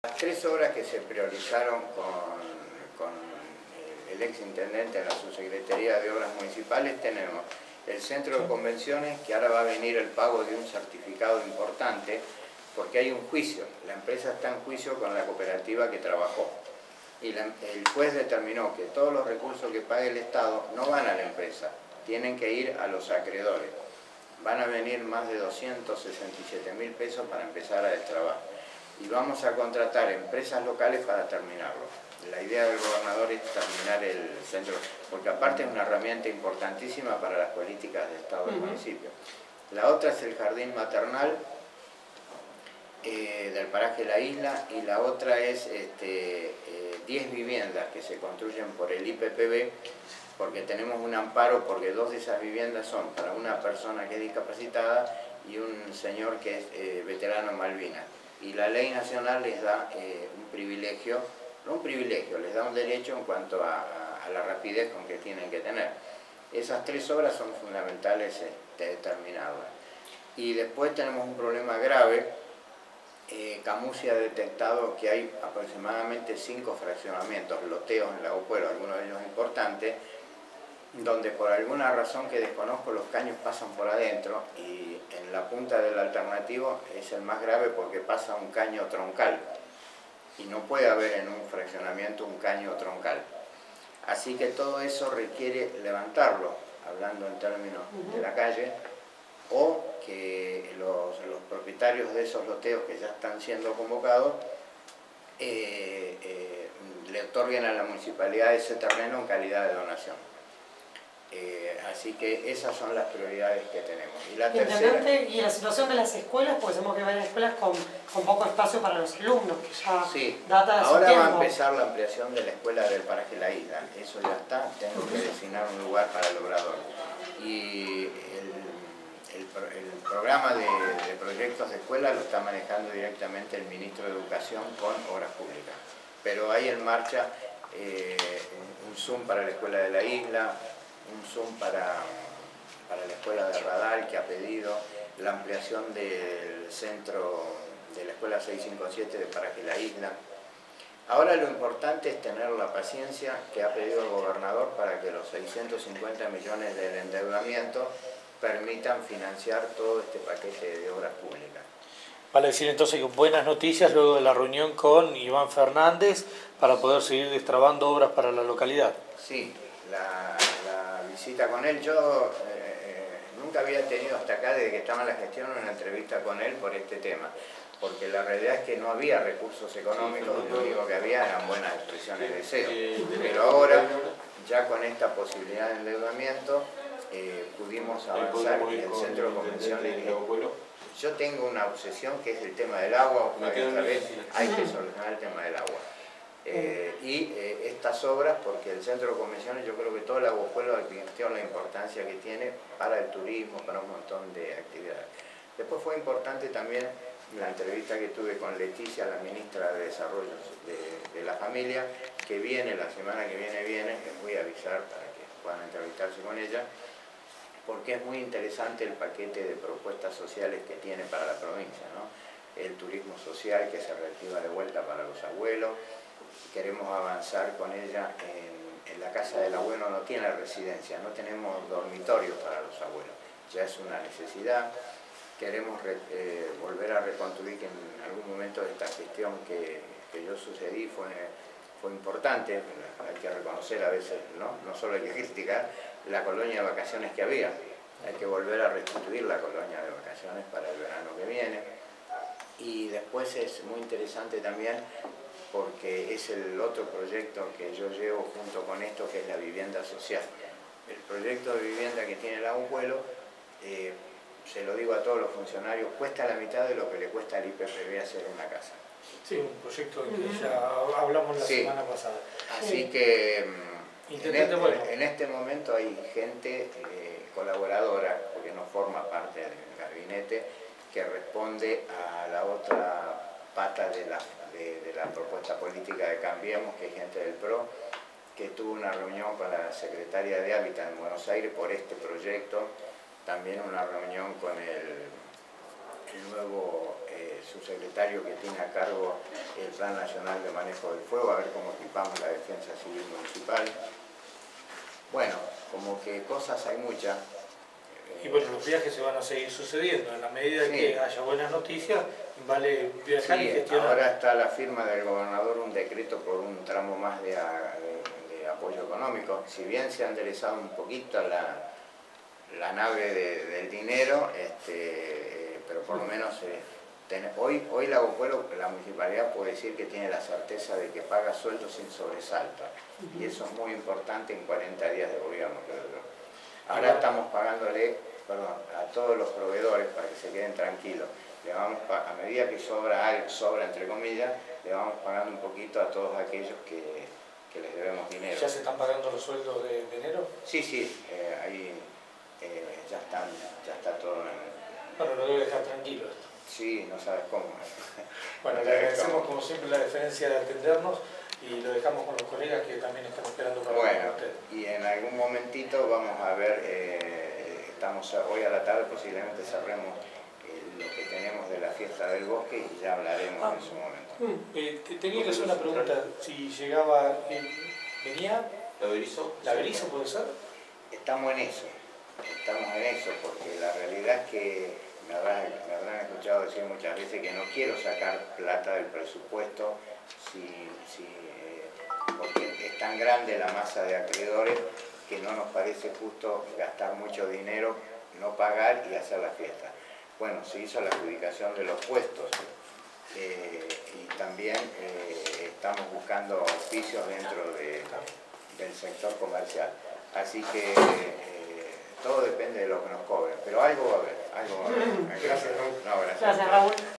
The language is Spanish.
Las tres obras que se priorizaron con el exintendente en la Subsecretaría de Obras Municipales tenemos el centro de convenciones, que ahora va a venir el pago de un certificado importante, porque hay un juicio. La empresa está en juicio con la cooperativa que trabajó. Y el juez determinó que todos los recursos que pague el Estado no van a la empresa, tienen que ir a los acreedores. Van a venir más de 267.000 pesos para empezar a destrabar. Y vamos a contratar empresas locales para terminarlo. La idea del gobernador es terminar el centro, porque aparte es una herramienta importantísima para las políticas de Estado del municipio. La otra es el jardín maternal del paraje La Isla, y la otra es 10 viviendas que se construyen por el IPPB, porque tenemos un amparo, porque 2 de esas viviendas son para una persona que es discapacitada y un señor que es veterano Malvinas. Y la ley nacional les da un privilegio, no un privilegio, les da un derecho en cuanto a la rapidez con que tienen que tener. Esas 3 obras son fundamentales determinadas. Y después tenemos un problema grave. Camusi ha detectado que hay aproximadamente 5 fraccionamientos, loteos en Lago Puelo, algunos de ellos importantes, donde por alguna razón que desconozco los caños pasan por adentro, y en la punta del alternativo es el más grave porque pasa un caño troncal y no puede haber en un fraccionamiento un caño troncal. Así que todo eso requiere levantarlo, hablando en términos de la calle, o que los propietarios de esos loteos que ya están siendo convocados le otorguen a la municipalidad ese terreno en calidad de donación. Así que esas son las prioridades que tenemos. Y la tercera... Y la situación de las escuelas, porque sabemos que hay varias escuelas con poco espacio para los alumnos, que ya data de su ahora tiempo. va a empezar la ampliación de la escuela del paraje La Isla, eso ya está, tengo que designar un lugar para el obrador. Y el programa de proyectos de escuela lo está manejando directamente el ministro de Educación con Obras Públicas. Pero hay en marcha un Zoom para la escuela de La Isla, un Zoom para la escuela de Radal, que ha pedido la ampliación del centro de la escuela 657 de Paraje La Isla. Ahora lo importante es tener la paciencia que ha pedido el gobernador para que los 650 millones del endeudamiento permitan financiar todo este paquete de obras públicas. Vale decir entonces que buenas noticias luego de la reunión con Iván Fernández para poder seguir destrabando obras para la localidad. Sí, la visita con él, yo nunca había tenido hasta acá, desde que estaba en la gestión, una entrevista con él por este tema, porque la realidad es que no había recursos económicos, lo único que había eran buenas expresiones de deseo, pero ahora, ya con esta posibilidad de endeudamiento, pudimos avanzar en el centro de convenciones. Yo tengo una obsesión que es el tema del agua, otra vez hay que solucionar el tema del agua. Estas obras, porque el centro de convenciones, yo creo que todo el Lago Puelo advirtió la importancia que tiene para el turismo, para un montón de actividades. Después fue importante también la entrevista que tuve con Leticia, la ministra de Desarrollo de la Familia, que viene, la semana que viene, les voy a avisar para que puedan entrevistarse con ella, porque es muy interesante el paquete de propuestas sociales que tiene para la provincia, ¿no? El turismo social que se reactiva de vuelta para los abuelos. Queremos avanzar con ella en la casa del abuelo, no tiene residencia, no tenemos dormitorios para los abuelos, ya es una necesidad. Queremos volver a reconstruir, que en algún momento de esta gestión que yo sucedí fue importante, hay que reconocer a veces, no solo hay que criticar la colonia de vacaciones que había, hay que volver a restituir la colonia de vacaciones para el verano que viene. Y después es muy interesante también porque es el otro proyecto que yo llevo junto con esto, que es la vivienda social. El proyecto de vivienda que tiene el Lago Puelo, se lo digo a todos los funcionarios, cuesta la mitad de lo que le cuesta al IPPB hacer una casa. Sí, un proyecto que ya hablamos la semana pasada. Así que en este momento hay gente colaboradora, porque no forma parte del gabinete, que responde a la otra pata de la propuesta política de Cambiemos, que es gente del PRO, que tuvo una reunión con la secretaria de Hábitat en Buenos Aires por este proyecto, también una reunión con el nuevo su secretario que tiene a cargo el Plan Nacional de Manejo del Fuego, a ver cómo equipamos la defensa civil municipal. Bueno, como que cosas hay muchas. Y bueno, los viajes se van a seguir sucediendo. En la medida que haya buenas noticias, vale viajar y gestionar. Ahora está la firma del gobernador un decreto por un tramo más de apoyo económico. Si bien se ha enderezado un poquito la nave del dinero, pero por lo menos hoy la Aguapuelo, la municipalidad puede decir que tiene la certeza de que paga sueldos sin sobresalto. Y eso es muy importante en 40 días de gobierno, creo yo. Ahora estamos pagándole a todos los proveedores para que se queden tranquilos. Le vamos a medida que sobra entre comillas, le vamos pagando un poquito a todos aquellos que les debemos dinero. ¿Ya se están pagando los sueldos de enero? Sí, ahí ya está todo Bueno, lo debe dejar tranquilo esto. Sí, no sabes cómo. Bueno, le agradecemos como siempre la deferencia de atendernos y lo dejamos con los colegas que también están esperando para hablar con usted. Y en algún momentito vamos a ver, hoy a la tarde posiblemente cerremos lo que tenemos de la fiesta del bosque y ya hablaremos en su momento. Tenía que hacer una pregunta, si llegaba, ¿venía? ¿La Berizo? ¿La Berizo puede ser? Estamos en eso, porque la realidad es que me habrán escuchado decir muchas veces que no quiero sacar plata del presupuesto porque es tan grande la masa de acreedores que no nos parece justo gastar mucho dinero, no pagar y hacer la fiesta. Bueno, se hizo la adjudicación de los puestos y también estamos buscando auspicios dentro del sector comercial. Así que todo depende de lo que nos cobren, pero algo va a haber. Gracias, Raúl. No, gracias. Gracias, Raúl.